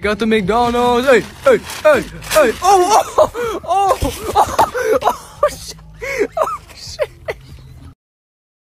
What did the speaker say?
Got the McDonald's. Hey, hey, hey, hey. Oh, oh, oh, oh.